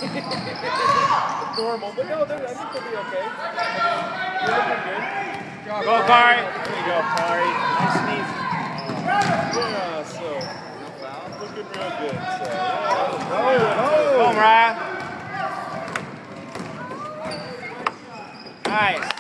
Normal, but no, I think they'll be okay. You're looking good. Go, Kari. There you go, Kari. Nice and easy. Yeah, so looking real good. So Go, Mariah. Nice.